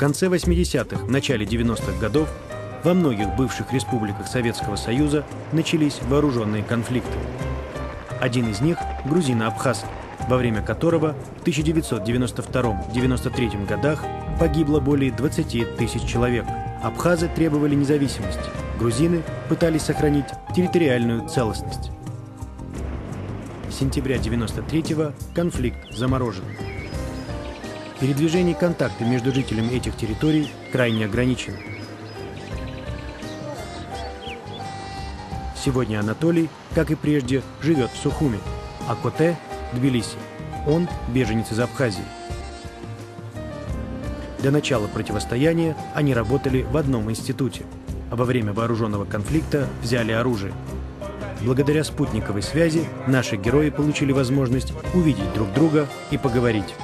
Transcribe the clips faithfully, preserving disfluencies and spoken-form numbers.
конце восьмидесятых, начале девяностых годов во многих бывших республиках Советского Союза начались вооруженные конфликты. Один из них – грузино-абхазский, во время которого в тысяча девятьсот девяносто втором — девяносто третьем годах погибло более двадцати тысяч человек. Абхазы требовали независимости, грузины пытались сохранить территориальную целостность. С сентября девяносто третьего конфликт заморожен. Передвижение и контакты между жителями этих территорий крайне ограничены. Сегодня Анатолий, как и прежде, живет в Сухуми, а Коте – в Тбилиси. Он – беженец из Абхазии. До начала противостояния они работали в одном институте, а во время вооруженного конфликта взяли оружие. Благодаря спутниковой связи наши герои получили возможность увидеть друг друга и поговорить.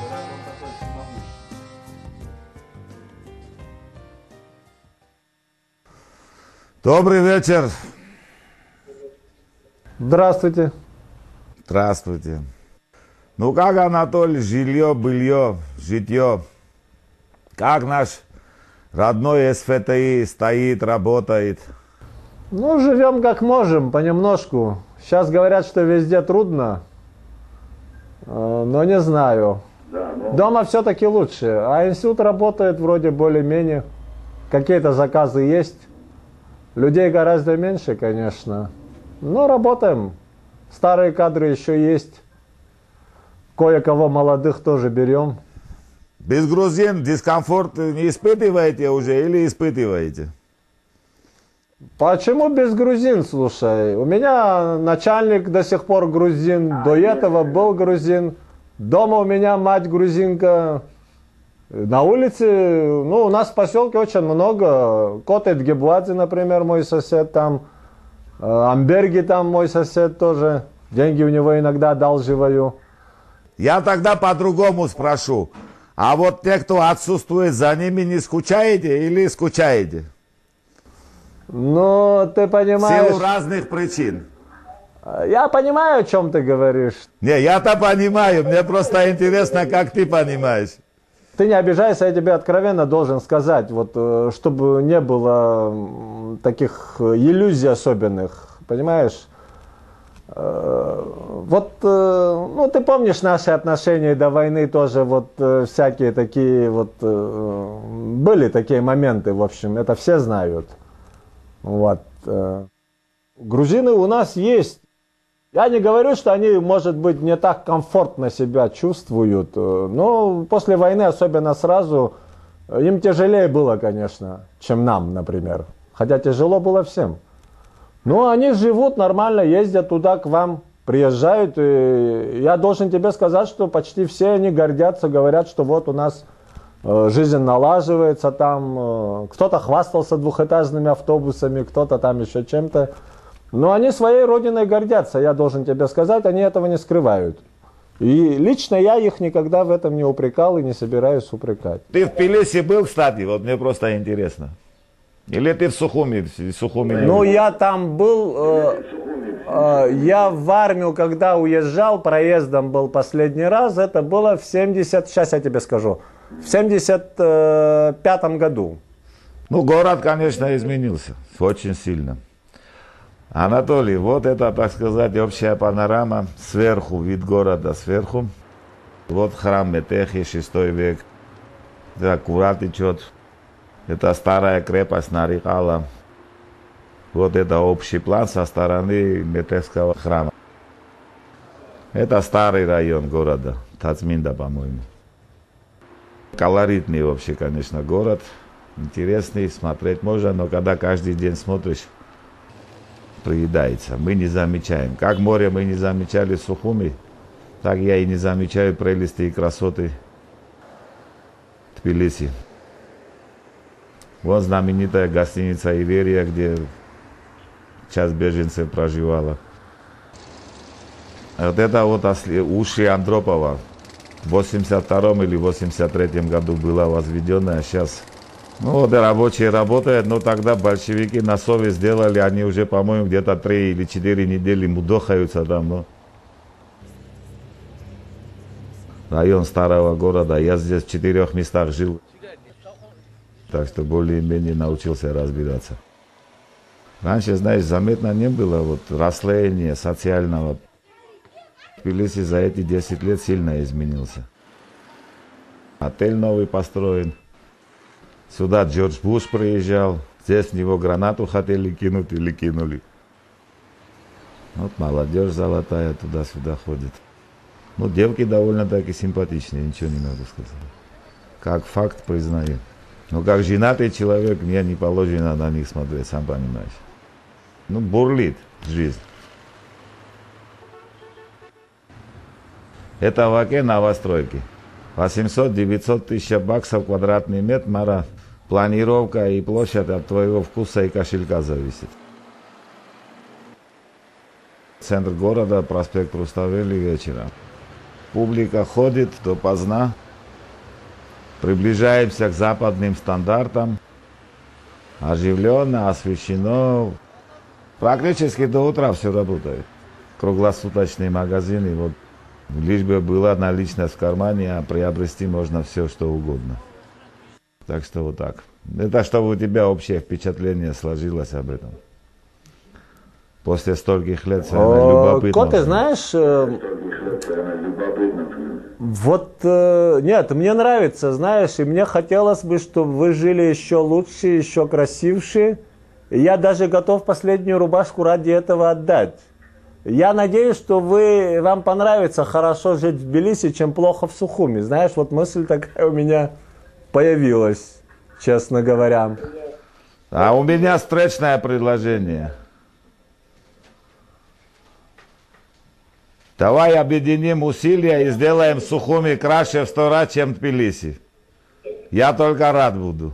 Добрый вечер. Здравствуйте. Здравствуйте. Ну как, Анатолий, жилье, белье, житье? Как наш родной СФТИ стоит, работает? Ну, живем как можем, понемножку. Сейчас говорят, что везде трудно, но не знаю. Дома все-таки лучше, а институт работает вроде более-менее. Какие-то заказы есть. Людей гораздо меньше, конечно, но работаем. Старые кадры еще есть. Кое-кого молодых тоже берем. Без грузин дискомфорт не испытываете уже или испытываете? Почему без грузин, слушай? У меня начальник до сих пор грузин, до этого был грузин. Дома у меня мать грузинка. На улице, ну, у нас в поселке очень много. Котет Гебладзе, например, мой сосед там. Амберги там мой сосед тоже. Деньги у него иногда одалживаю. Я тогда по-другому спрошу. А вот те, кто отсутствует, за ними не скучаете или скучаете? Ну, ты понимаешь... В силу разных причин. Я понимаю, о чем ты говоришь. Не, я-то понимаю. Мне просто интересно, как ты понимаешь. Ты не обижайся, я тебе откровенно должен сказать, вот, чтобы не было таких иллюзий особенных, понимаешь? Вот, ну, ты помнишь наши отношения до войны тоже, вот, всякие такие, вот, были такие моменты, в общем, это все знают. Вот. Грузины у нас есть. Я не говорю, что они, может быть, не так комфортно себя чувствуют, но после войны, особенно сразу, им тяжелее было, конечно, чем нам, например. Хотя тяжело было всем. Но они живут нормально, ездят туда к вам, приезжают. И я должен тебе сказать, что почти все они гордятся, говорят, что вот у нас жизнь налаживается там. Кто-то хвастался двухэтажными автобусами, кто-то там еще чем-то. Но они своей родиной гордятся, я должен тебе сказать, они этого не скрывают. И лично я их никогда в этом не упрекал и не собираюсь упрекать. Ты в Тбилиси был, кстати, вот мне просто интересно. Или ты в Сухуми? В Сухуми ну, я там был, э, э, я в армию, когда уезжал, проездом был последний раз, это было в семьдесят, сейчас я тебе скажу, в семьдесят пятом году. Ну, город, конечно, изменился, очень сильно. Анатолий, вот это, так сказать, общая панорама, сверху, вид города сверху. Вот храм Метехи, шестой век, это Кура течет, это старая крепость Нарикала. Вот это общий план со стороны Метехского храма. Это старый район города, Тацминда, по-моему. Колоритный вообще, конечно, город, интересный, смотреть можно, но когда каждый день смотришь, приедается. Мы не замечаем. Как море мы не замечали в Сухуми, так я и не замечаю прелести и красоты Тбилиси. Вот знаменитая гостиница Иверия, где часть беженцев проживала. Вот это вот уши Андропова. В восемьдесят втором или восемьдесят третьем году была возведена, а сейчас... Ну вот и рабочие работают, но тогда большевики на совесть сделали, они уже, по-моему, где-то три или четыре недели мудохаются там. Ну. Район старого города, я здесь в четырех местах жил. Так что более-менее научился разбираться. Раньше, знаешь, заметно не было вот расслоения социального. Тбилиси за эти десять лет сильно изменился. Отель новый построен. Сюда Джордж Буш приезжал. Здесь в него гранату хотели кинуть или кинули. Вот молодежь золотая туда-сюда ходит. Ну, девки довольно-таки симпатичные, ничего не могу сказать. Как факт признаю. Но как женатый человек, мне не положено на них смотреть, сам понимаешь. Ну, бурлит жизнь. Это в Оке новостройки. восемьсот-девятьсот тысяч баксов квадратный метр, Мара. Планировка и площадь от твоего вкуса и кошелька зависит. Центр города, проспект Руставели вечером. Публика ходит допоздна. Приближаемся к западным стандартам. Оживленно, освещено. Практически до утра все работает. Круглосуточные магазины. Вот, лишь бы была наличность в кармане, а приобрести можно все, что угодно. Так что вот так. Это чтобы у тебя общее впечатление сложилось об этом. После стольких лет все равно любопытно. Кот, ты знаешь, э, вот, э, нет, мне нравится, знаешь, и мне хотелось бы, чтобы вы жили еще лучше, еще красивше. И я даже готов последнюю рубашку ради этого отдать. Я надеюсь, что вы, вам понравится хорошо жить в Тбилиси, чем плохо в Сухуми. Знаешь, вот мысль такая у меня появилась, честно говоря. А у меня встречное предложение. Давай объединим усилия и сделаем Сухуми краше в сто раз, чем Тбилиси. Я только рад буду.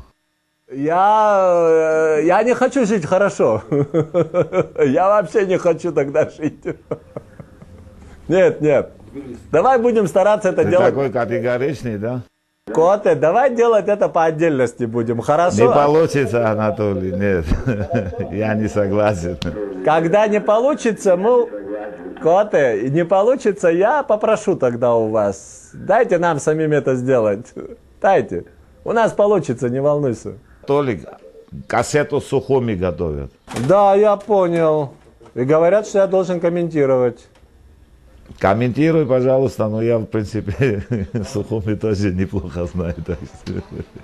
Я, я не хочу жить хорошо. Я вообще не хочу тогда жить. Нет, нет. Давай будем стараться это Ты делать. такой категоричный, да? Коты, давай делать это по отдельности будем, хорошо? Не получится, Анатолий, нет. Я не согласен. Когда не получится, мы... Коты, не получится, я попрошу тогда у вас. Дайте нам самим это сделать. Дайте. У нас получится, не волнуйся. Толик, кассету Сухуми готовят. Да, я понял. И говорят, что я должен комментировать. Комментируй, пожалуйста, но я, в принципе, Сухуми тоже неплохо знаю. Так что...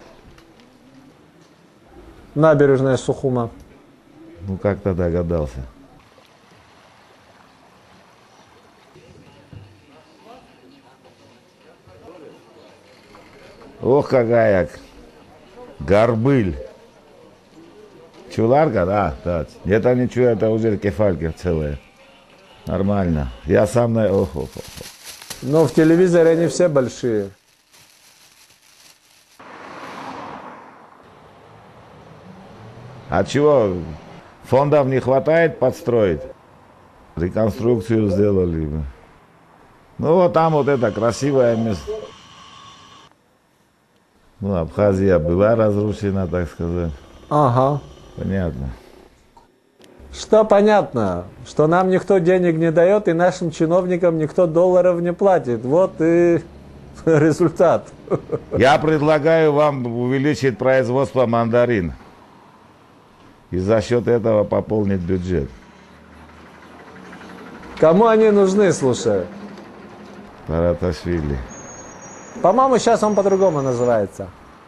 Набережная Сухума. Ну, как-то догадался. Ох, какая горбыль. Чуларка, да, да. Это ничего, это уже кефалька целая. Нормально. Я сам на... Ох, ох, ох. Но в телевизоре они все большие. А чего? Фондов не хватает подстроить? Реконструкцию сделали бы. Ну вот там вот это красивое место. Ну, Абхазия была разрушена, так сказать. Ага. Понятно. Что понятно? Что нам никто денег не дает, и нашим чиновникам никто долларов не платит. Вот и результат. Я предлагаю вам увеличить производство мандарин. И за счет этого пополнить бюджет. Кому они нужны, слушай? Тараташвили. По-моему, сейчас он по-другому называется.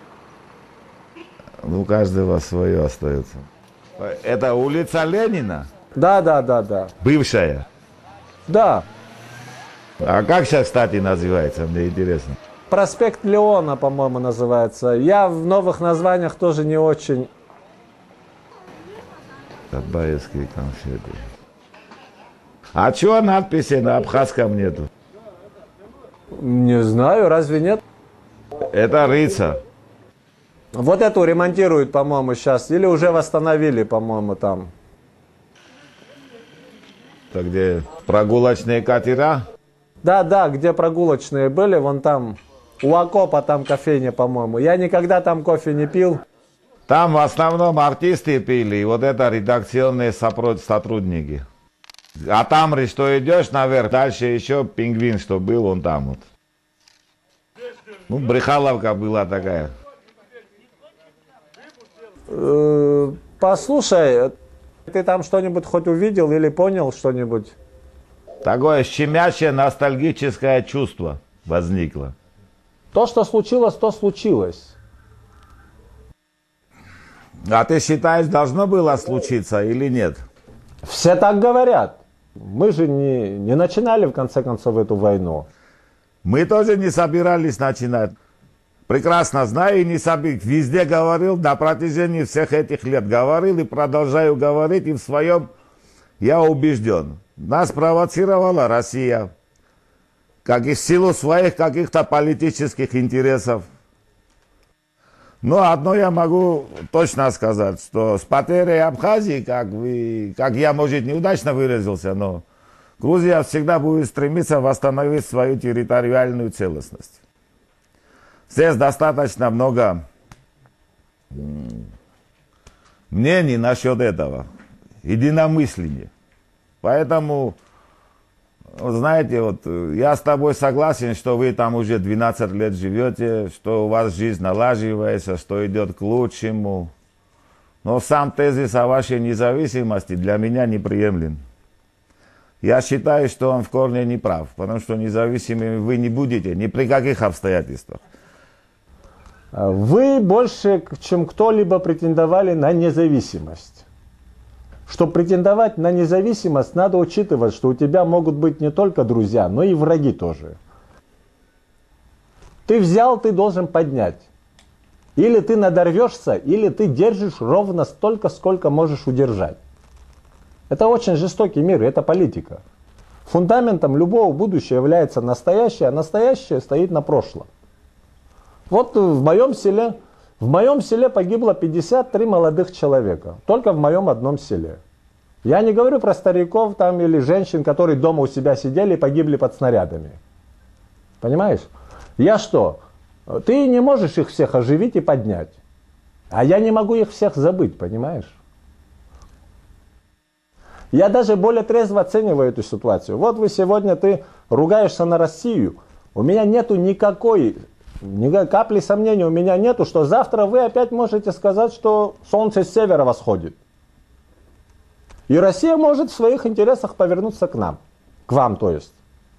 Ну, у каждого свое остается. Это улица Ленина? Да, да, да, да. Бывшая? Да. А как сейчас, кстати, называется? Мне интересно. Проспект Леона, по-моему, называется. Я в новых названиях тоже не очень. Табаевские конфеты. А чего надписи на абхазском нету? Не знаю, разве нет? Это рыца. Вот эту ремонтируют, по-моему, сейчас. Или уже восстановили, по-моему, там. Это где прогулочные катера? Да, да, где прогулочные были, вон там. У окопа там кофейня, по-моему. Я никогда там кофе не пил. Там в основном артисты пили, и вот это редакционные сотрудники. А там, что идешь наверх, дальше еще пингвин, что был, он там вот. Ну, Брехаловка была такая. Э, послушай, ты там что-нибудь хоть увидел или понял что-нибудь? Такое щемящее ностальгическое чувство возникло. То, что случилось, то случилось. А ты считаешь, должно было случиться или нет? Все так говорят. Мы же не, не начинали, в конце концов, эту войну. Мы тоже не собирались начинать. Прекрасно знаю и не собираюсь. Везде говорил на протяжении всех этих лет. Говорил и продолжаю говорить. И в своем я убежден. Нас провоцировала Россия. Как и в силу своих каких-то политических интересов. Но одно я могу точно сказать, что с потерей Абхазии, как, вы, как я, может, неудачно выразился, но Грузия всегда будет стремиться восстановить свою территориальную целостность. Здесь достаточно много мнений насчет этого, единомысления. Поэтому, знаете, вот я с тобой согласен, что вы там уже двенадцать лет живете, что у вас жизнь налаживается, что идет к лучшему. Но сам тезис о вашей независимости для меня неприемлем. Я считаю, что он в корне не прав, потому что независимыми вы не будете ни при каких обстоятельствах. Вы больше, чем кто-либо, претендовали на независимость. Чтобы претендовать на независимость, надо учитывать, что у тебя могут быть не только друзья, но и враги тоже. Ты взял, ты должен поднять. Или ты надорвешься, или ты держишь ровно столько, сколько можешь удержать. Это очень жестокий мир, это политика. Фундаментом любого будущего является настоящее, а настоящее стоит на прошлом. Вот в моем селе, в моем селе погибло пятьдесят три молодых человека. Только в моем одном селе. Я не говорю про стариков там или женщин, которые дома у себя сидели и погибли под снарядами. Понимаешь? Я что? Ты не можешь их всех оживить и поднять. А я не могу их всех забыть, понимаешь? Я даже более трезво оцениваю эту ситуацию. Вот вы сегодня, ты ругаешься на Россию. У меня нету никакой, ни капли сомнений у меня нету, что завтра вы опять можете сказать, что солнце с севера восходит. И Россия может в своих интересах повернуться к нам. К вам, то есть.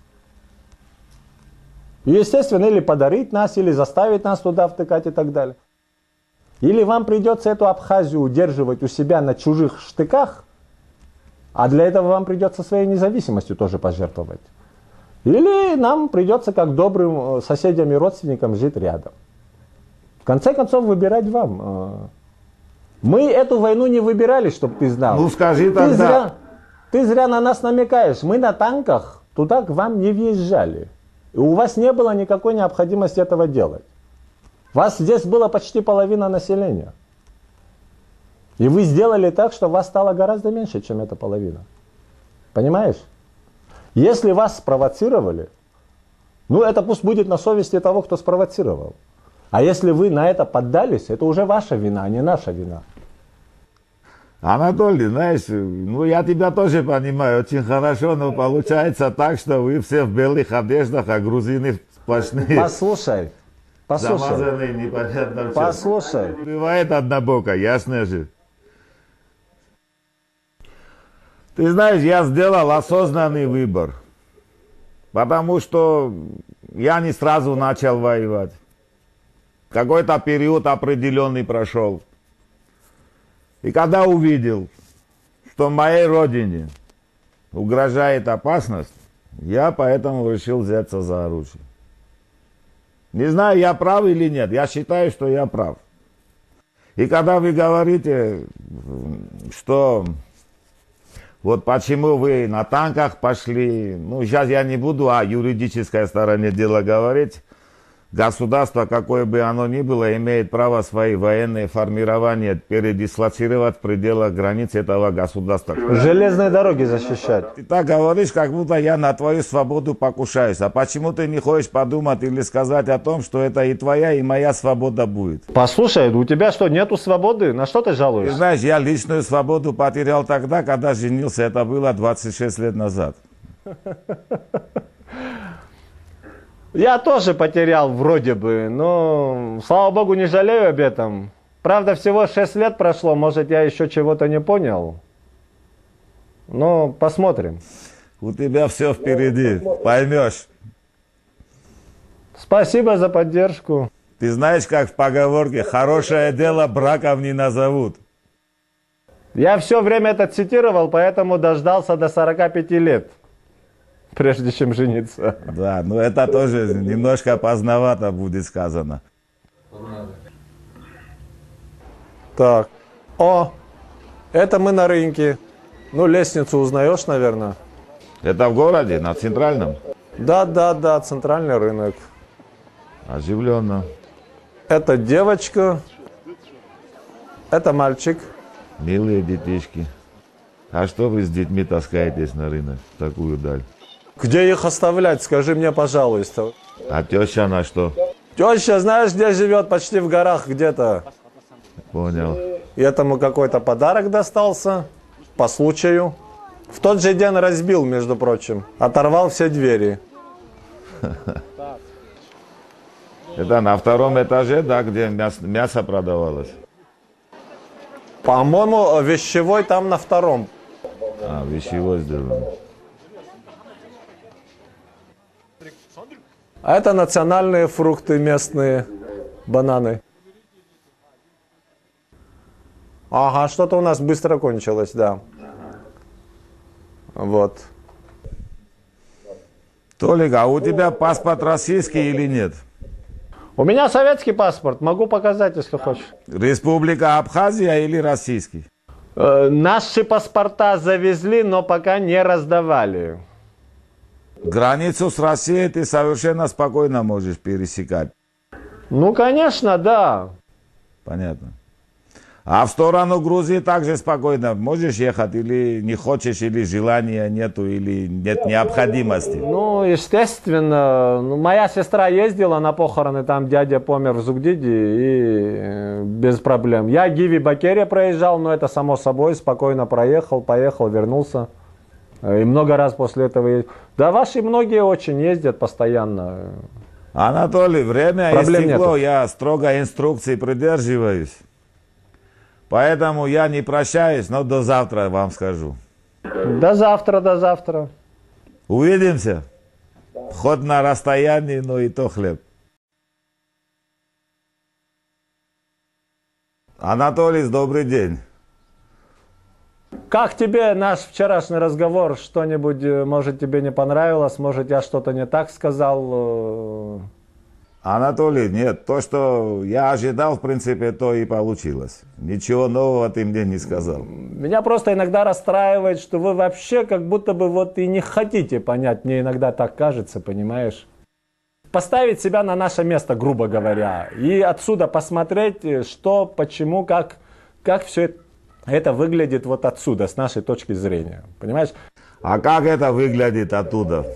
И, естественно, или подарить нас, или заставить нас туда втыкать и так далее. Или вам придется эту Абхазию удерживать у себя на чужих штыках, а для этого вам придется своей независимостью тоже пожертвовать. Или нам придется, как добрым соседям и родственникам, жить рядом. В конце концов, выбирать вам. Мы эту войну не выбирали, чтобы ты знал. Ну скажи тогда. Ты зря, ты зря на нас намекаешь. Мы на танках туда к вам не въезжали. И у вас не было никакой необходимости этого делать. Вас здесь было почти половина населения. И вы сделали так, что вас стало гораздо меньше, чем эта половина. Понимаешь? Если вас спровоцировали, ну это пусть будет на совести того, кто спровоцировал. А если вы на это поддались, это уже ваша вина, а не наша вина. Анатолий, знаешь, ну я тебя тоже понимаю очень хорошо, но получается так, что вы все в белых одеждах, а грузины сплошные. Послушай, послушай. Замазанные непонятно в чем. Послушай. Бывает однобоко, ясно же. Ты знаешь, я сделал осознанный выбор, потому что я не сразу начал воевать. Какой-то период определенный прошел. И когда увидел, что моей родине угрожает опасность, я поэтому решил взяться за оружие. Не знаю, я прав или нет, я считаю, что я прав. И когда вы говорите, что вот почему вы на танках пошли, ну сейчас я не буду о юридической стороне дела говорить. Государство, какое бы оно ни было, имеет право свои военные формирования передислоцировать в пределах границ этого государства. Железные дороги защищать. Ты так говоришь, как будто я на твою свободу покушаюсь. А почему ты не хочешь подумать или сказать о том, что это и твоя, и моя свобода будет? Послушай, у тебя что, нету свободы? На что ты Ты жалуешься? знаешь, я личную свободу потерял тогда, когда женился. Это было двадцать шесть лет назад. Я тоже потерял вроде бы, но, слава богу, не жалею об этом. Правда, всего шесть лет прошло, может, я еще чего-то не понял. Но посмотрим. У тебя все впереди, поймешь. Спасибо за поддержку. Ты знаешь, как в поговорке, хорошее дело браком не назовут. Я все время это цитировал, поэтому дождался до сорока пяти лет, прежде чем жениться. Да, но это тоже немножко поздновато будет сказано. Так. О, это мы на рынке. Ну, лестницу узнаешь, наверное? Это в городе, на центральном? Да, да, да, центральный рынок. Оживленно. Это девочка. Это мальчик. Милые детишки. А что вы с детьми таскаетесь на рынок в такую даль? Где их оставлять, скажи мне, пожалуйста. А теща на что? Теща, знаешь, где живет? Почти в горах где-то. Понял. И этому какой-то подарок достался по случаю. В тот же день разбил, между прочим. Оторвал все двери. Это на втором этаже, да, где мясо, мясо продавалось? По-моему, вещевой там на втором. А, вещевой сделано. А это национальные фрукты местные, бананы. Ага, что-то у нас быстро кончилось, да. Вот. Толик, а у тебя паспорт российский или нет? У меня советский паспорт, могу показать, если хочешь. Республика Абхазия или российский? Э, наши паспорта завезли, но пока не раздавали. Границу с Россией ты совершенно спокойно можешь пересекать. Ну, конечно, да. Понятно. А в сторону Грузии также спокойно можешь ехать, или не хочешь, или желания нету, или нет необходимости? Ну, естественно. Ну, моя сестра ездила на похороны, там дядя помер в Зугдиде, и э, без проблем. Я Гиви Бакерия проезжал, но это само собой, спокойно проехал, поехал, вернулся. И много раз после этого ездил. Да, ваши многие очень ездят постоянно. Анатолий, время Проблем истекло, нету. я строго инструкций придерживаюсь. Поэтому я не прощаюсь, но до завтра вам скажу. До завтра, до завтра. Увидимся. Хоть на расстоянии, но и то хлеб. Анатолий, добрый день. Как тебе наш вчерашний разговор? Что-нибудь, э, может, тебе не понравилось? Может, я что-то не так сказал? э? Анатолий, нет, то, что я ожидал, в принципе, то и получилось. Ничего нового ты мне не сказал. Меня просто иногда расстраивает, что вы вообще как будто бы вот и не хотите понять. Мне иногда так кажется, понимаешь? Поставить себя на наше место, грубо говоря. И отсюда посмотреть, что, почему, как, как все это, это выглядит вот отсюда, с нашей точки зрения. Понимаешь? А как это выглядит оттуда?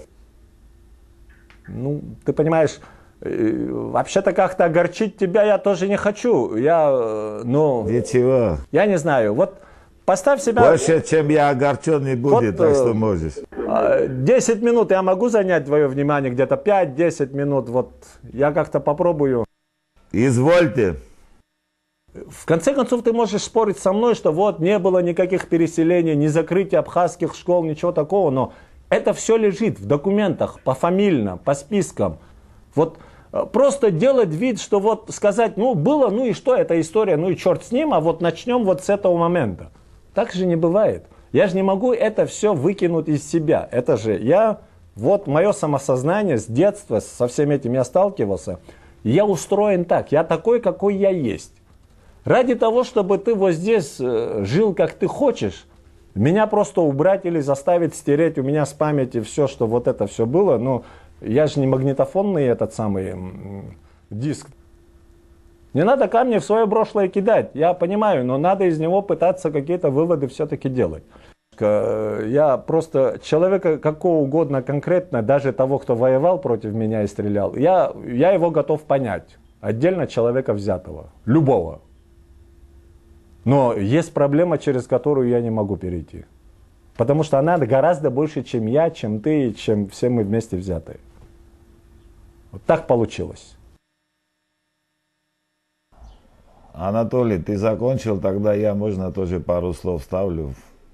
Ну, ты понимаешь... Вообще-то как-то огорчить тебя я тоже не хочу. Я, ну... Ничего. Я не знаю. Вот поставь себя... Больше, чем я огорчен, не будет, Вот, так что можешь. десять минут я могу занять твое внимание, где-то пять-десять минут. Вот я как-то попробую. Извольте. В конце концов, ты можешь спорить со мной, что вот не было никаких переселений, ни закрытия абхазских школ, ничего такого. Но это все лежит в документах, пофамильно, по спискам. Вот просто делать вид, что вот сказать, ну было, ну и что, эта история, ну и черт с ним, а вот начнем вот с этого момента. Так же не бывает. Я же не могу это все выкинуть из себя. Это же я, вот мое самосознание с детства, со всем этим я сталкивался. Я устроен так, я такой, какой я есть. Ради того, чтобы ты вот здесь э, жил, как ты хочешь, меня просто убрать или заставить стереть у меня с памяти все, что вот это все было, ну... Я же не магнитофонный этот самый м, диск. Не надо камни в свое прошлое кидать, я понимаю, но надо из него пытаться какие-то выводы все-таки делать. Я просто человека какого угодно конкретно, даже того, кто воевал против меня и стрелял, я, я его готов понять. Отдельно человека взятого, любого. Но есть проблема, через которую я не могу перейти. Потому что она гораздо больше, чем я, чем ты, чем все мы вместе взятые. Вот так получилось. Анатолий, ты закончил, тогда я, можно, тоже пару слов вставлю.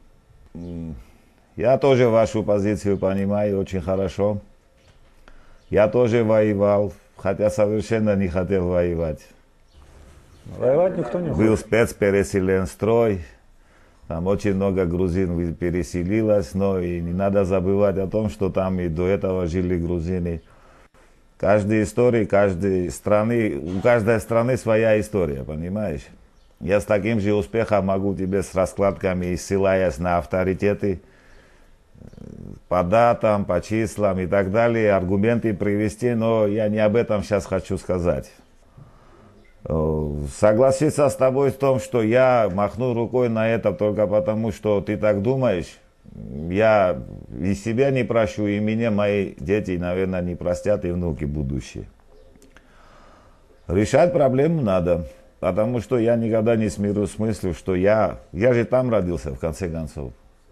Я тоже вашу позицию понимаю очень хорошо. Я тоже воевал, хотя совершенно не хотел воевать. Воевать никто не Был хочет. спецпереселен строй, там очень много грузин переселилось, но и не надо забывать о том, что там и до этого жили грузины. Каждой истории, каждой страны, у каждой страны своя история, понимаешь? Я с таким же успехом могу тебе с раскладками, ссылаясь на авторитеты, по датам, по числам и так далее, аргументы привести, но я не об этом сейчас хочу сказать. Согласиться с тобой в том, что я махну рукой на это только потому, что ты так думаешь, я и себя не прощу, и меня мои дети, наверное, не простят, и внуки будущие. Решать проблему надо, потому что я никогда не смирюсь с мыслью, что я, я же там родился, в конце концов.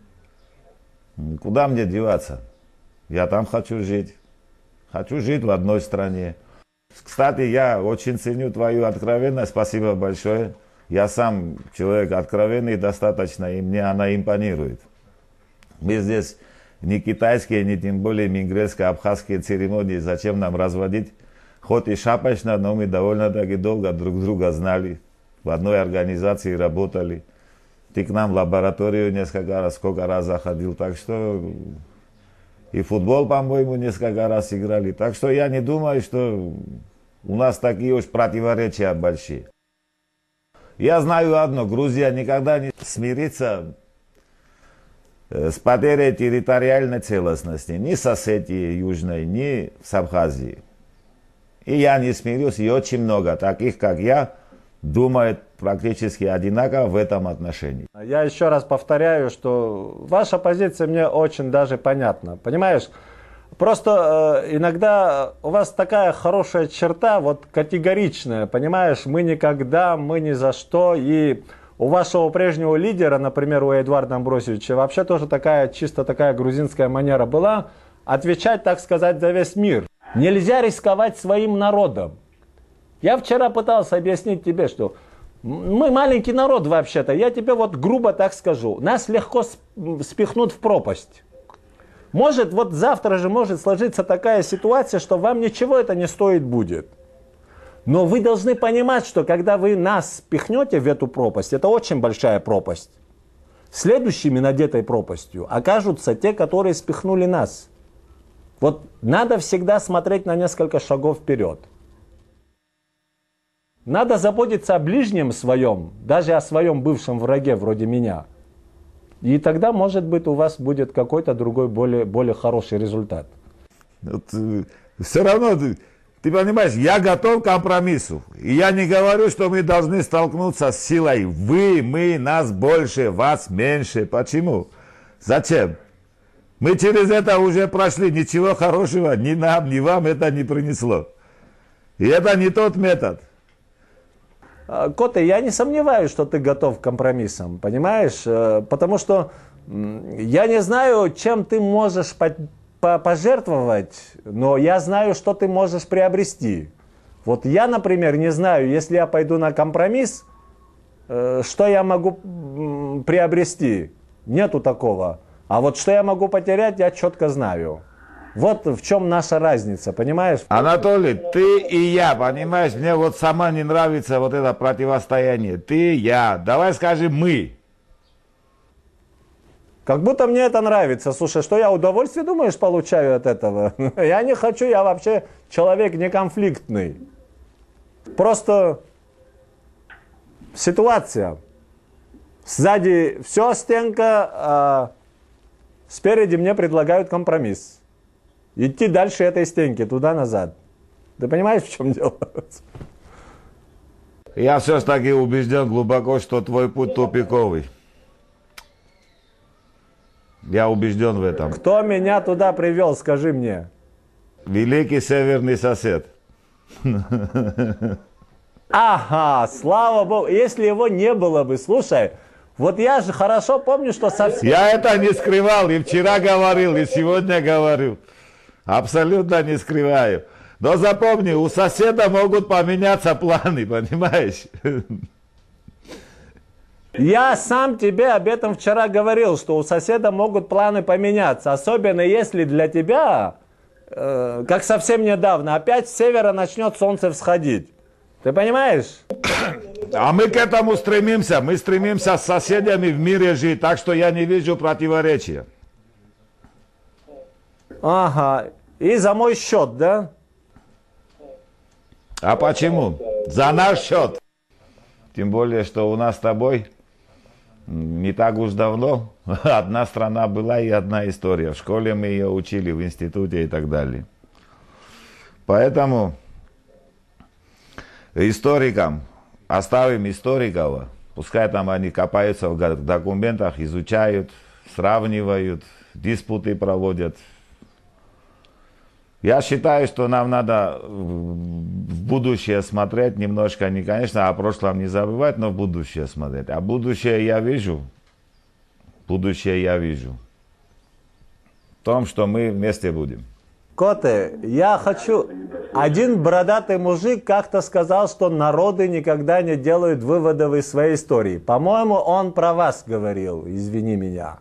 Куда мне деваться? Я там хочу жить. Хочу жить в одной стране. Кстати, я очень ценю твою откровенность, спасибо большое. Я сам человек откровенный достаточно, и мне она импонирует. Мы здесь не китайские, не тем более мингрельско-абхазские церемонии, зачем нам разводить? Хоть и шапочно, но мы довольно-таки долго друг друга знали, в одной организации работали. Ты к нам в лабораторию несколько раз, сколько раз заходил, так что и футбол, по-моему, несколько раз играли. Так что я не думаю, что у нас такие уж противоречия большие. Я знаю одно, Грузия никогда не смирится с потерей территориальной целостности ни с Осетией Южной, ни с Абхазией. И я не смирюсь, и очень много таких, как я, думают практически одинаково в этом отношении. Я еще раз повторяю, что ваша позиция мне очень даже понятна. Понимаешь, просто э, иногда у вас такая хорошая черта, вот категоричная, понимаешь, мы никогда, мы ни за что, и у вашего прежнего лидера, например, у Эдуарда Амбросевича, вообще тоже такая, чисто такая грузинская манера была, отвечать, так сказать, за весь мир. Нельзя рисковать своим народом. Я вчера пытался объяснить тебе, что мы маленький народ вообще-то, я тебе вот грубо так скажу, нас легко спихнут в пропасть. Может, вот завтра же может сложиться такая ситуация, что вам ничего это не стоит будет. Но вы должны понимать, что когда вы нас спихнете в эту пропасть, это очень большая пропасть. Следующими над этой пропастью окажутся те, которые спихнули нас. Вот надо всегда смотреть на несколько шагов вперед. Надо заботиться о ближнем своем, даже о своем бывшем враге вроде меня. И тогда, может быть, у вас будет какой-то другой, более, более хороший результат. Вот, э, все равно, ты, ты понимаешь, я готов к компромиссу. И я не говорю, что мы должны столкнуться с силой. Вы, мы, нас больше, вас меньше. Почему? Зачем? Мы через это уже прошли. Ничего хорошего ни нам, ни вам это не принесло. И это не тот метод. Кота, я не сомневаюсь, что ты готов к компромиссам, понимаешь? Потому что я не знаю, чем ты можешь пожертвовать, но я знаю, что ты можешь приобрести. Вот я, например, не знаю, если я пойду на компромисс, что я могу приобрести. Нету такого. А вот что я могу потерять, я четко знаю. Вот в чем наша разница, понимаешь? Анатолий, ты и я, понимаешь, мне вот сама не нравится вот это противостояние. Ты, я, давай скажем мы. Как будто мне это нравится. Слушай, что я удовольствие, думаешь, получаю от этого? Я не хочу, я вообще человек неконфликтный. Просто ситуация. Сзади все стенка, а спереди мне предлагают компромисс. Идти дальше этой стенки, туда-назад. Ты понимаешь, в чем дело? Я все-таки убежден глубоко, что твой путь тупиковый. Я убежден в этом. Кто меня туда привел, скажи мне. Великий северный сосед. Ага, слава богу. Если его не было бы, слушай, вот я же хорошо помню, что совсем... Я это не скрывал, и вчера говорил, и сегодня говорю. Абсолютно не скрываю. Но запомни, у соседа могут поменяться планы, понимаешь? Я сам тебе об этом вчера говорил, что у соседа могут планы поменяться. Особенно если для тебя, э, как совсем недавно, опять с севера начнет солнце всходить. Ты понимаешь? А мы к этому стремимся. Мы стремимся с соседями в мире жить, так что я не вижу противоречия. Ага. И за мой счет, да? А почему? За наш счет. Тем более, что у нас с тобой не так уж давно одна страна была и одна история. В школе мы ее учили, в институте и так далее. Поэтому историкам оставим историков. Пускай там они копаются в документах, изучают, сравнивают, диспуты проводят. Я считаю, что нам надо в будущее смотреть немножко, не, конечно, о прошлом не забывать, но в будущее смотреть. А будущее я вижу, будущее я вижу в том, что мы вместе будем. Коте, я хочу... Один бородатый мужик как-то сказал, что народы никогда не делают выводов из своей истории. По-моему, он про вас говорил, извини меня.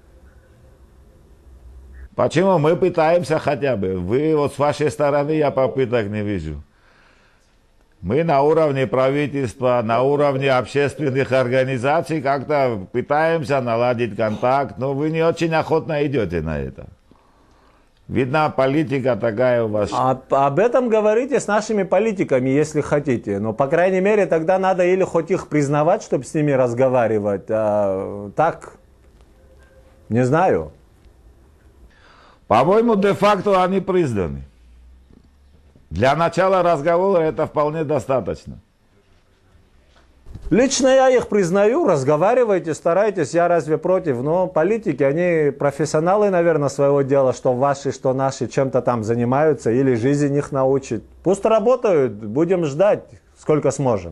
Почему? Мы пытаемся хотя бы. Вы вот с вашей стороны я попыток не вижу. Мы на уровне правительства, на уровне общественных организаций как-то пытаемся наладить контакт, но вы не очень охотно идете на это. Видно, политика такая у вас. А, об этом говорите с нашими политиками, если хотите. Но, по крайней мере, тогда надо или хоть их признавать, чтобы с ними разговаривать. А так, не знаю. По-моему, де-факто они признаны. Для начала разговора это вполне достаточно. Лично я их признаю, разговаривайте, старайтесь, я разве против. Но политики, они профессионалы, наверное, своего дела, что ваши, что наши, чем-то там занимаются, или жизнь их научит. Пусть работают, будем ждать, сколько сможем.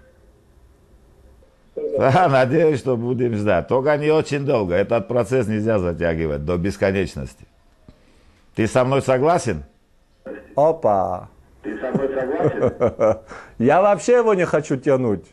Да, надеюсь, что будем ждать. Только не очень долго. Этот процесс нельзя затягивать до бесконечности. Ты со мной согласен? Опа. Ты со мной согласен? Я вообще его не хочу тянуть.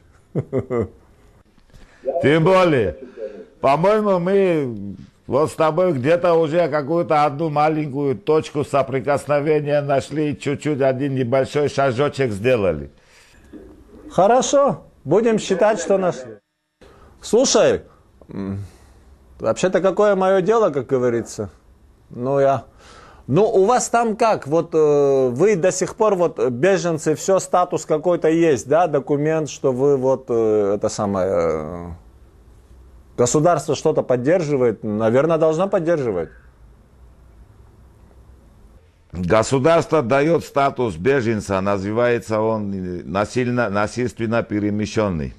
Тем более, по-моему, мы вот с тобой где-то уже какую-то одну маленькую точку соприкосновения нашли, чуть-чуть один небольшой шажочек сделали. Хорошо, будем считать, что нашли. Слушай, вообще-то какое мое дело, как говорится? Ну, я... Ну, у вас там как? Вот э, вы до сих пор, вот, беженцы, все, статус какой-то есть, да, документ, что вы, вот, э, это самое, э, государство что-то поддерживает, наверное, должно поддерживать. Государство дает статус беженца, называется он насильно, насильственно перемещенный.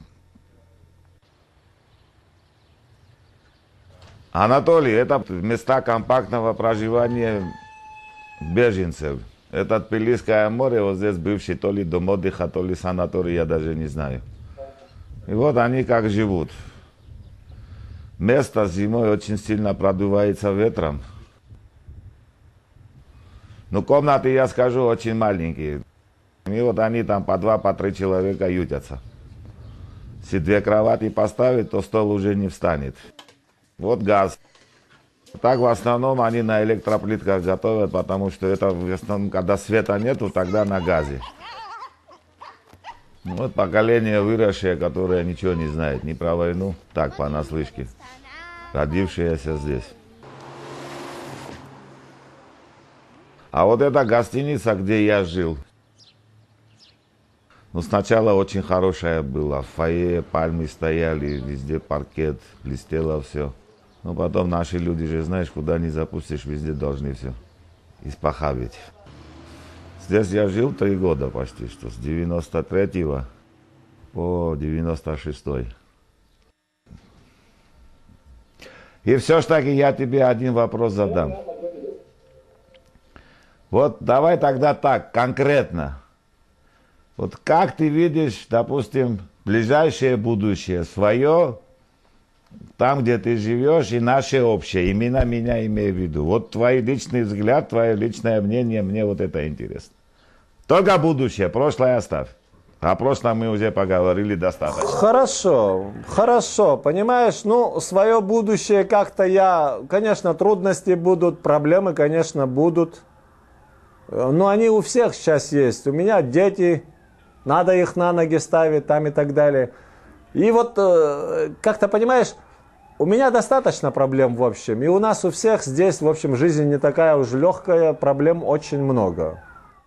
Анатолий, это места компактного проживания беженцев. Это Тбилисское море, вот здесь бывший то ли дом отдыха, то ли санаторий, я даже не знаю. И вот они как живут. Место зимой очень сильно продувается ветром. Ну, комнаты, я скажу, очень маленькие. И вот они там по два, по три человека ютятся. Если две кровати поставить, то стол уже не встанет. Вот газ. Так в основном они на электроплитках готовят, потому что это в основном, когда света нету, тогда на газе. Вот поколение выросшее, которое ничего не знает ни про войну, так понаслышке, родившееся здесь. А вот эта гостиница, где я жил, ну сначала очень хорошая была, в фойе пальмы стояли, везде паркет, блестело все. Но потом наши люди же, знаешь, куда не запустишь, везде должны все испохабить. Здесь я жил три года почти, что с девяносто третьего по девяносто шестой. И все ж таки я тебе один вопрос задам. Вот давай тогда так, конкретно. Вот как ты видишь, допустим, ближайшее будущее свое, там, где ты живешь, и наше общее, именно меня имею в виду. Вот твой личный взгляд, твое личное мнение, мне вот это интересно. Только будущее, прошлое оставь. О прошлом мы уже поговорили достаточно. Хорошо, хорошо, понимаешь, ну, свое будущее как-то я, конечно, трудности будут, проблемы, конечно, будут, но они у всех сейчас есть. У меня дети, надо их на ноги ставить там и так далее. И вот, как-то, понимаешь, у меня достаточно проблем, в общем, и у нас у всех здесь, в общем, жизнь не такая уж легкая, проблем очень много.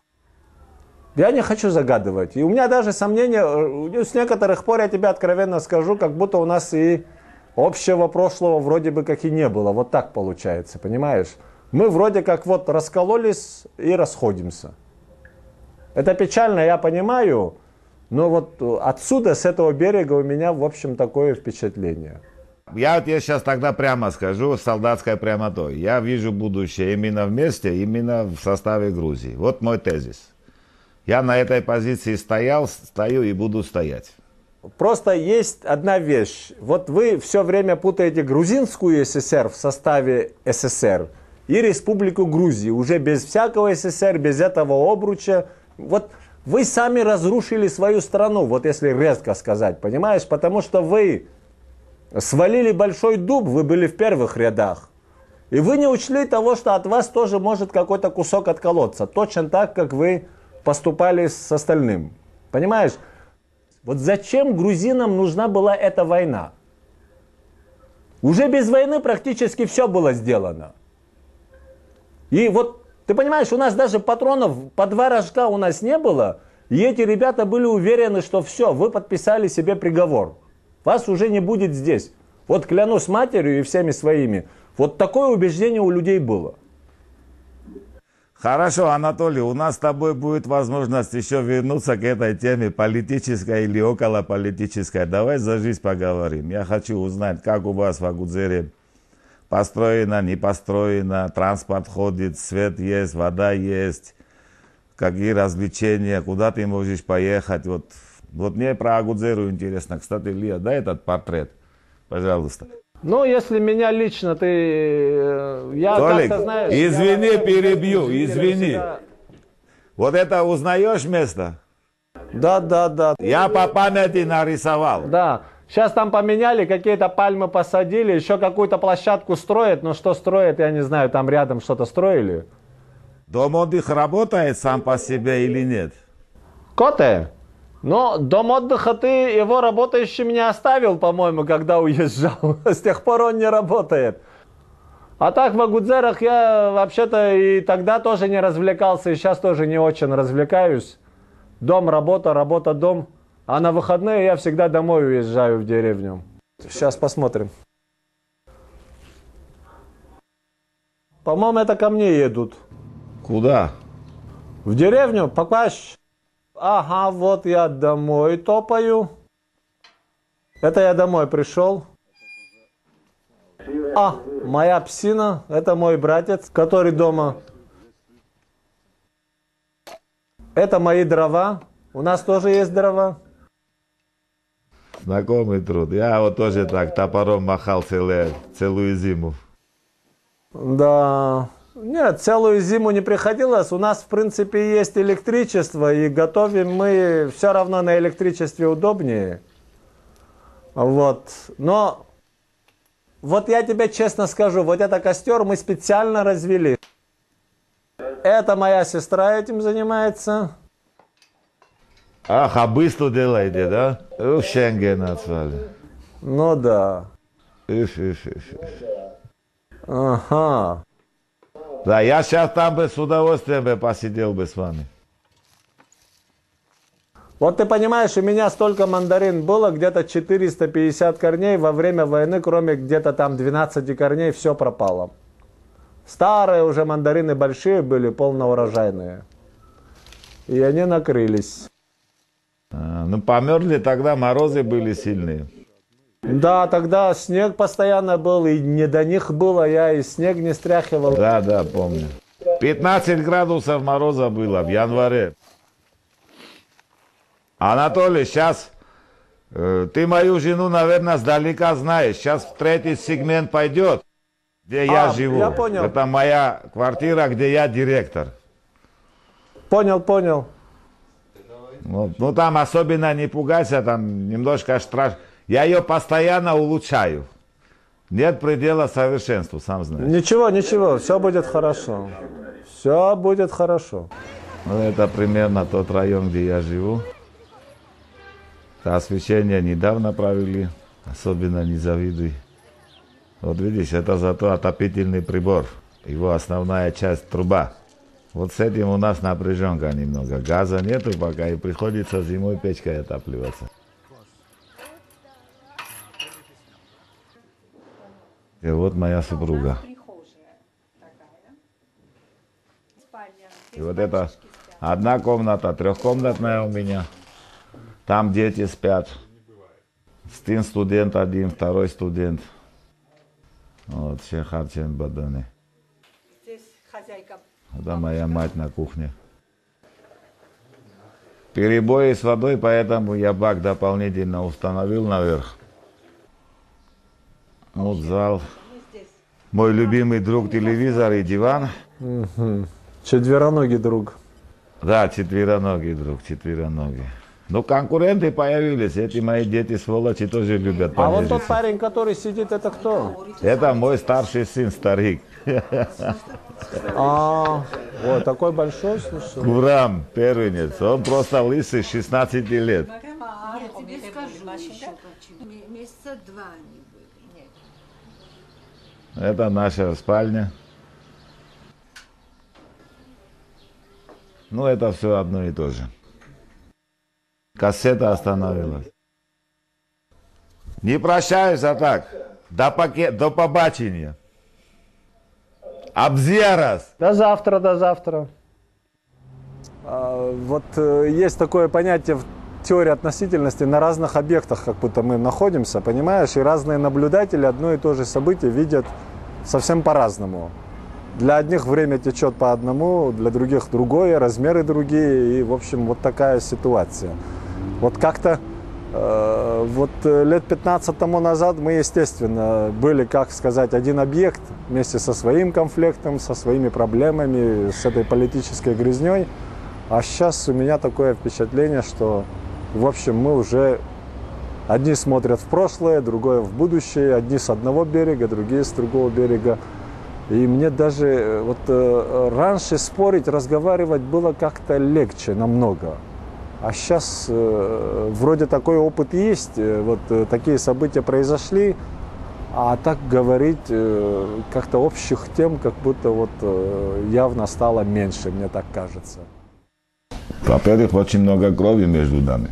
Я не хочу загадывать. И у меня даже сомнения, с некоторых пор, я тебе откровенно скажу, как будто у нас и общего прошлого вроде бы как и не было. Вот так получается, понимаешь? Мы вроде как вот раскололись и расходимся. Это печально, я понимаю, но вот отсюда, с этого берега у меня, в общем, такое впечатление. Я тебе сейчас тогда прямо скажу, солдатской прямотой. Я вижу будущее именно вместе, именно в составе Грузии. Вот мой тезис. Я на этой позиции стоял, стою и буду стоять. Просто есть одна вещь. Вот вы все время путаете грузинскую ССР в составе СССР и Республику Грузии. Уже без всякого СССР, без этого обруча. Вот вы сами разрушили свою страну, вот если резко сказать, понимаешь? Потому что вы свалили большой дуб, вы были в первых рядах. И вы не учли того, что от вас тоже может какой-то кусок отколоться. Точно так, как вы поступали с остальным. Понимаешь? Вот зачем грузинам нужна была эта война? Уже без войны практически все было сделано. И вот, ты понимаешь, у нас даже патронов по два рожка у нас не было. И эти ребята были уверены, что все, вы подписали себе приговор. Вас уже не будет здесь. Вот клянусь матерью и всеми своими. Вот такое убеждение у людей было. Хорошо, Анатолий, у нас с тобой будет возможность еще вернуться к этой теме политической или околополитической. Давай за жизнь поговорим. Я хочу узнать, как у вас в Агудзере построено, не построено, транспорт ходит, свет есть, вода есть, какие развлечения, куда ты можешь поехать. Вот, вот мне про Агудзеру интересно. Кстати, Лия, дай этот портрет, пожалуйста. Ну, если меня лично ты... Я Толик, как-то, знаешь, извини, я перебью, извини. всегда... Вот это узнаешь место? Да, да, да. Я по памяти нарисовал. Да. Сейчас там поменяли, какие-то пальмы посадили, еще какую-то площадку строят, но что строят, я не знаю, там рядом что-то строили. Дом отдыха работает сам по себе или нет? Коте, но дом отдыха ты его работающим не оставил, по-моему, когда уезжал. С тех пор он не работает. А так в Агудзерах я вообще-то и тогда тоже не развлекался, и сейчас тоже не очень развлекаюсь. Дом, работа, работа, дом. А на выходные я всегда домой уезжаю в деревню. Сейчас посмотрим. По-моему, это ко мне едут. Куда? В деревню, попасть. Ага, вот я домой топаю. Это я домой пришел. А, моя псина, это мой братец, который дома. Это мои дрова. У нас тоже есть дрова. Знакомый труд. Я вот тоже так топором махал целую, целую зиму. Да. Нет, целую зиму не приходилось. У нас, в принципе, есть электричество, и готовим мы все равно на электричестве удобнее. Вот. Но, вот я тебе честно скажу, вот это костер мы специально развели. Это моя сестра этим занимается. Ах, а быстро делаете, да? Ух, Шенген назвали. Ну да. Иф, иф, иф, иф. Ага. Да, я сейчас там бы с удовольствием бы посидел бы с вами. Вот ты понимаешь, у меня столько мандарин было, где-то четыреста пятьдесят корней во время войны, кроме где-то там двенадцати корней, все пропало. Старые уже мандарины большие были, полноурожайные. И они накрылись. А, ну, померзли тогда, морозы были сильные. Да, тогда снег постоянно был, и не до них было, я и снег не стряхивал. Да, да, помню. пятнадцать градусов мороза было в январе. Анатолий, сейчас э, ты мою жену, наверное, сдалека знаешь. Сейчас в третий сегмент пойдет, где А, я живу. я понял. Это моя квартира, где я директор. Понял, понял. Вот. Ну там особенно не пугайся, там немножко страшно. Я ее постоянно улучшаю. Нет предела совершенству, сам знаешь. Ничего, ничего, все будет хорошо. Все будет хорошо. Ну, это примерно тот район, где я живу. Освещение недавно провели, особенно не завидуй. Вот видишь, это зато отопительный прибор. Его основная часть труба. Вот с этим у нас напряженка немного. Газа нету пока, и приходится зимой печкой отапливаться. И вот моя супруга. И вот это одна комната, трехкомнатная у меня. Там дети спят. Сын студент один, второй студент. Вот, все харчен баданы. Здесь хозяйка. Это моя мать на кухне. Перебои с водой, поэтому я бак дополнительно установил наверх. Вот зал. Мой любимый друг телевизор и диван. Угу. Четвероногий друг. Да, четвероногий друг, четвероногий. Ну, конкуренты появились, эти мои дети, сволочи, тоже любят А вот понежиться. тот парень, который сидит, это кто? Это мой старший сын, старик. А, вот такой большой, слушай. Гурам, первенец, он просто лысый, шестнадцати лет. Я тебе скажу еще почему. Месяца два они были. Нет. Это наша спальня. Ну, это все одно и то же. Кассета остановилась. Не прощаюсь, а так. До, пакет, до побачення. Абзерас. До завтра, до завтра. А, вот э, есть такое понятие в теории относительности: на разных объектах как будто мы находимся, понимаешь, и разные наблюдатели одно и то же событие видят совсем по-разному. Для одних время течет по одному, для других другое, размеры другие, и, в общем, вот такая ситуация. Вот как-то э, вот лет пятнадцать тому назад мы, естественно, были, как сказать, один объект вместе со своим конфликтом, со своими проблемами, с этой политической грязней. А сейчас у меня такое впечатление, что, в общем, мы уже одни смотрят в прошлое, другое в будущее, одни с одного берега, другие с другого берега. И мне даже вот э, раньше спорить, разговаривать было как-то легче намного. А сейчас э, вроде такой опыт есть, э, вот э, такие события произошли, а так говорить э, как-то общих тем, как будто вот э, явно стало меньше, мне так кажется. Во-первых, очень много крови между нами.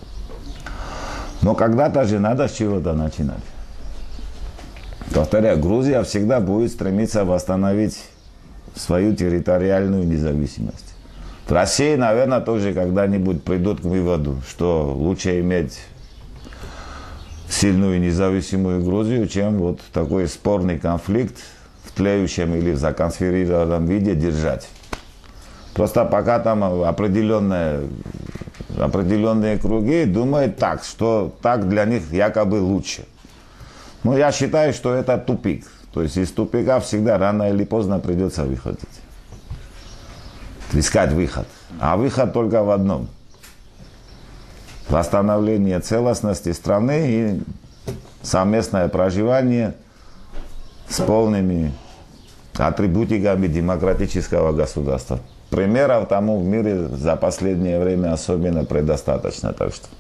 Но когда-то же надо с чего-то начинать. Повторяю, Грузия всегда будет стремиться восстановить свою территориальную независимость. В России, наверное, тоже когда-нибудь придут к выводу, что лучше иметь сильную независимую Грузию, чем вот такой спорный конфликт в тлеющем или в законсервированном виде держать. Просто пока там определенные, определенные круги думают так, что так для них якобы лучше. Но я считаю, что это тупик. То есть из тупика всегда рано или поздно придется выходить. Искать выход. А выход только в одном. Восстановление целостности страны и совместное проживание с полными атрибутиками демократического государства. Примеров тому в мире за последнее время особенно предостаточно. Так что.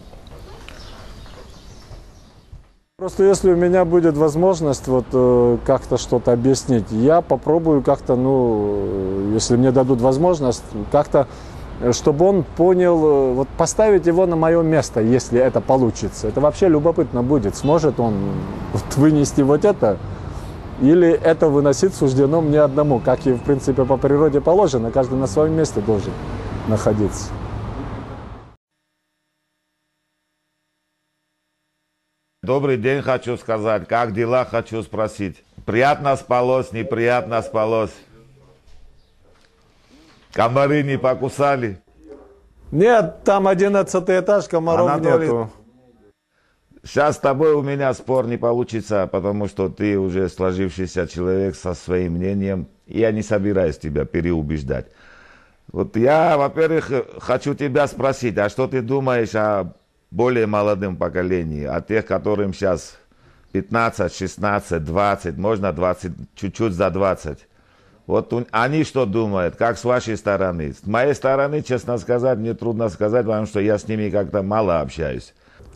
Просто если у меня будет возможность вот э, как-то что-то объяснить, я попробую как-то, ну, если мне дадут возможность, как-то, чтобы он понял, э, вот поставить его на мое место, если это получится. Это вообще любопытно будет, сможет он вот вынести вот это, или это выносить суждено мне одному, как и в принципе по природе положено, каждый на своем месте должен находиться. Добрый день, хочу сказать. Как дела, хочу спросить. Приятно спалось, неприятно спалось. Комары не покусали? Нет, там одиннадцатый этаж, комаров Анатолий, нету. Сейчас с тобой у меня спор не получится, потому что ты уже сложившийся человек со своим мнением. Я не собираюсь тебя переубеждать. Вот я, во-первых, хочу тебя спросить, а что ты думаешь о более молодом поколении, о тех, которым сейчас пятнадцать, шестнадцать, двадцать, можно двадцать, чуть-чуть за двадцать. Вот они что думают, как с вашей стороны? С моей стороны, честно сказать, мне трудно сказать, потому что я с ними как-то мало общаюсь.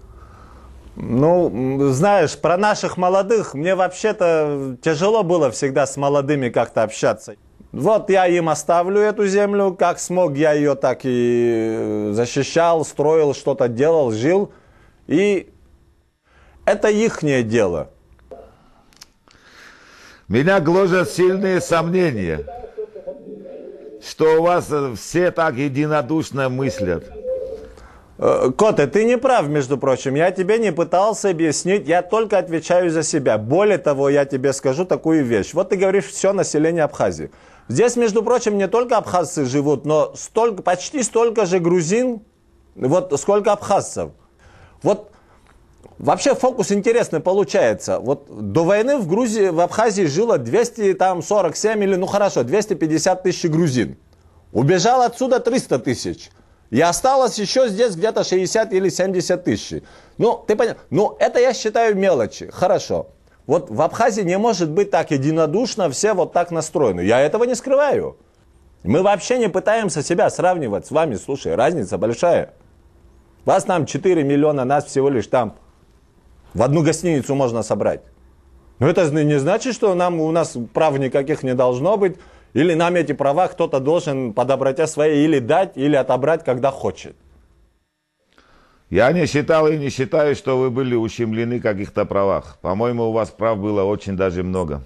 Ну, знаешь, про наших молодых, мне вообще-то тяжело было всегда с молодыми как-то общаться. Вот я им оставлю эту землю, как смог, я ее так и защищал, строил, что-то делал, жил. И это ихнее дело. Меня гложат сильные сомнения, что у вас все так единодушно мыслят. Коте, ты не прав, между прочим. Я тебе не пытался объяснить, я только отвечаю за себя. Более того, я тебе скажу такую вещь. Вот ты говоришь, все население Абхазии. Здесь, между прочим, не только абхазцы живут, но столько, почти столько же грузин, вот сколько абхазцев. Вот вообще фокус интересный получается. Вот до войны в Грузии, в Абхазии жило двести сорок семь или, ну хорошо, двести пятьдесят тысяч грузин. Убежало отсюда триста тысяч. И осталось еще здесь где-то шестьдесят или семьдесят тысяч. Ну, ты понял? Ну, это я считаю мелочи. Хорошо. Вот в Абхазии не может быть так единодушно, все вот так настроены. Я этого не скрываю. Мы вообще не пытаемся себя сравнивать с вами. Слушай, разница большая. Вас там четыре миллиона, нас всего лишь там в одну гостиницу можно собрать. Но это не значит, что нам, у нас прав никаких не должно быть. Или нам эти права кто-то должен по доброте своей или дать, или отобрать, когда хочет. Я не считал и не считаю, что вы были ущемлены в каких-то правах. По-моему, у вас прав было очень даже много.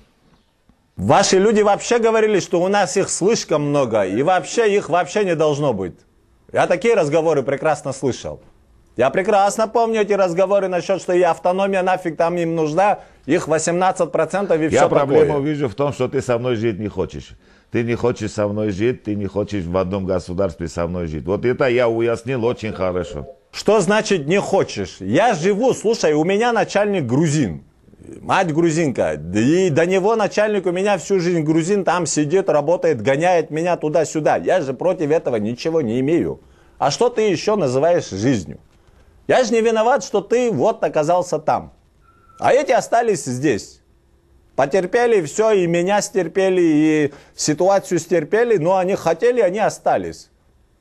Ваши люди вообще говорили, что у нас их слишком много, и вообще их вообще не должно быть. Я такие разговоры прекрасно слышал. Я прекрасно помню эти разговоры насчет, что и автономия нафиг там им нужна, их восемнадцать процентов и все Я такое. проблему вижу в том, что ты со мной жить не хочешь. Ты не хочешь со мной жить, ты не хочешь в одном государстве со мной жить. Вот это я уяснил очень хорошо. Что значит не хочешь? Я живу, слушай, у меня начальник грузин. Мать грузинка. И до него начальник у меня всю жизнь грузин, там сидит, работает, гоняет меня туда-сюда. Я же против этого ничего не имею. А что ты еще называешь жизнью? Я же не виноват, что ты вот оказался там. А эти остались здесь. Потерпели все, и меня стерпели, и ситуацию стерпели, но они хотели, они остались.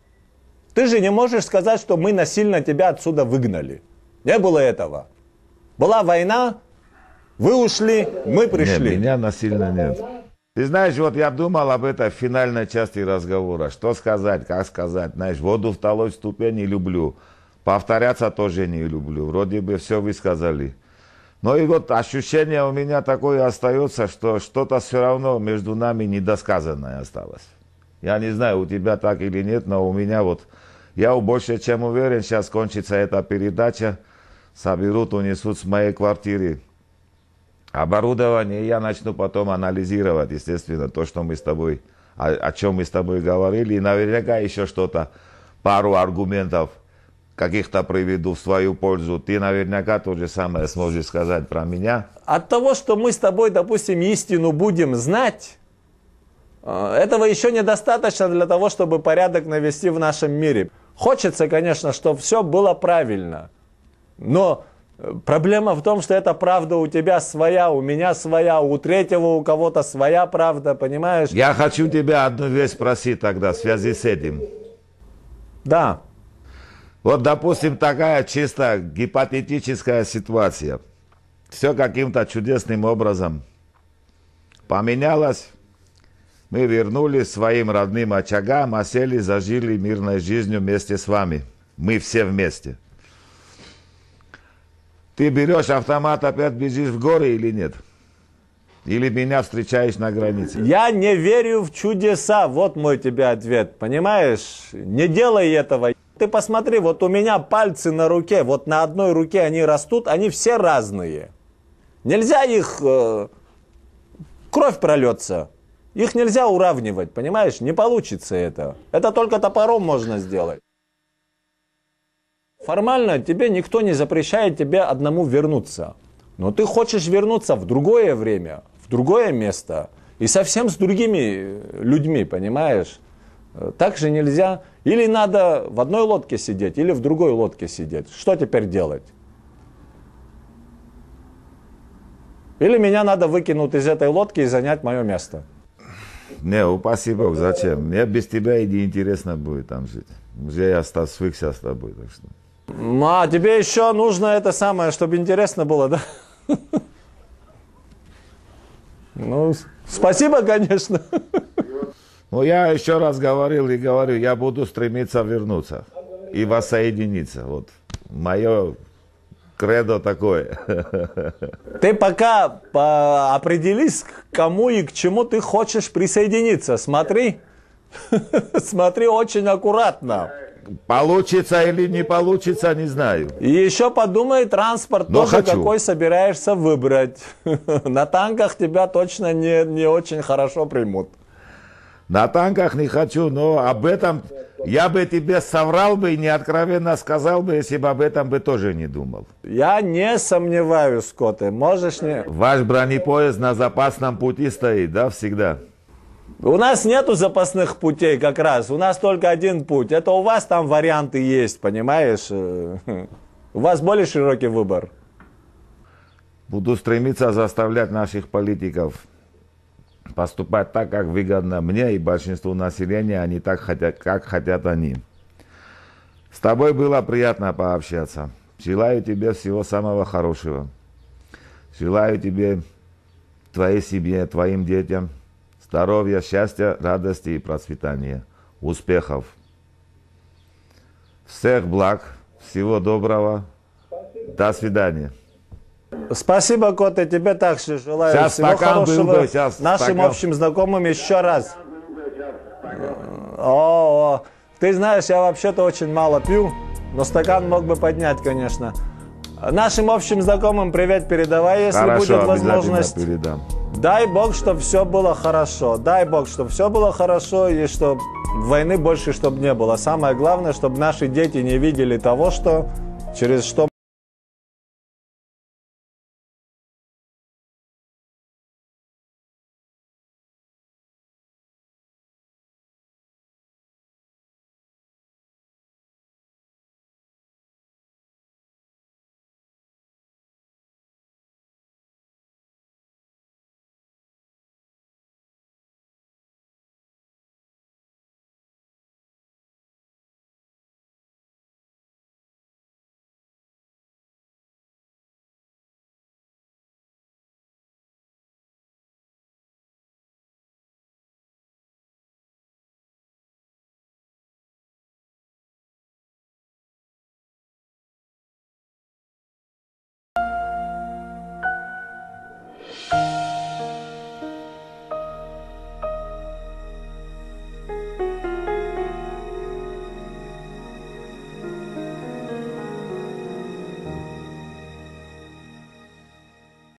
Ты же не можешь сказать, что мы насильно тебя отсюда выгнали. Не было этого. Была война, вы ушли, мы пришли. Нет, меня насильно нет. Ты знаешь, вот я думал об этой финальной части разговора. Что сказать, как сказать. Знаешь, воду в второй ступени люблю. Повторяться тоже не люблю. Вроде бы все вы сказали. Но и вот ощущение у меня такое остается, что что-то все равно между нами недосказанное осталось. Я не знаю, у тебя так или нет, но у меня вот... Я больше чем уверен, сейчас кончится эта передача, соберут, унесут с моей квартиры оборудование, и я начну потом анализировать, естественно, то, что мы с тобой, о, о чем мы с тобой говорили, и наверняка еще что-то, пару аргументов каких-то приведу в свою пользу. Ты наверняка то же самое сможешь сказать про меня. От того, что мы с тобой, допустим, истину будем знать, этого еще недостаточно для того, чтобы порядок навести в нашем мире. Хочется, конечно, чтобы все было правильно. Но проблема в том, что эта правда у тебя своя, у меня своя, у третьего у кого-то своя правда, понимаешь? Я хочу тебя одну вещь спросить тогда в связи с этим. Да. Вот, допустим, такая чисто гипотетическая ситуация. Все каким-то чудесным образом поменялось. Мы вернулись своим родным очагам, осели, зажили мирной жизнью вместе с вами. Мы все вместе. Ты берешь автомат, опять бежишь в горы или нет? Или меня встречаешь на границе? Я не верю в чудеса. Вот мой тебе ответ. Понимаешь? Не делай этого. Ты посмотри, вот у меня пальцы на руке. Вот на одной руке они растут, они все разные. Нельзя их... Э, кровь прольется. Их нельзя уравнивать, понимаешь? Не получится это. Это только топором можно сделать. Формально тебе никто не запрещает тебе одному вернуться. Но ты хочешь вернуться в другое время, в другое место. И совсем с другими людьми, понимаешь? Так же нельзя. Или надо в одной лодке сидеть, или в другой лодке сидеть. Что теперь делать? Или меня надо выкинуть из этой лодки и занять мое место? Не, упаси Бог, зачем? Мне без тебя и не интересно будет там жить. Уже я свыкся с тобой, так что... А тебе еще нужно это самое, чтобы интересно было, да? Ну, спасибо, конечно. Ну, я еще раз говорил и говорю, я буду стремиться вернуться и воссоединиться. Вот мое кредо такое. Ты пока по- определись, к кому и к чему ты хочешь присоединиться. Смотри, смотри очень аккуратно. Получится или не получится, не знаю. И еще подумай, транспорт Но тоже хочу. какой собираешься выбрать. На танках тебя точно не, не очень хорошо примут. На танках не хочу, но об этом я бы тебе соврал бы и неоткровенно сказал бы, если бы об этом бы тоже не думал. Я не сомневаюсь, Коты, можешь не... Ваш бронепоезд на запасном пути стоит, да, всегда? У нас нету запасных путей как раз, у нас только один путь. Это у вас там варианты есть, понимаешь? У вас более широкий выбор. Буду стремиться заставлять наших политиков поступать так, как выгодно мне и большинству населения, а не так, хотят, как хотят они. С тобой было приятно пообщаться. Желаю тебе всего самого хорошего. Желаю тебе, твоей семье, твоим детям здоровья, счастья, радости и процветания. Успехов. Всех благ, всего доброго. До свидания. Спасибо, Коты, тебе также желаю Сейчас всего стакан хорошего. был бы, сейчас Нашим стакан. общим знакомым еще раз. О, о, ты знаешь, я вообще-то очень мало пью, но стакан мог бы поднять, конечно. Нашим общим знакомым привет передавай, если Хорошо, будет возможность. передам. Дай Бог, чтобы все было хорошо. Дай Бог, чтобы все было хорошо и чтобы войны больше чтобы не было. Самое главное, чтобы наши дети не видели того, что через что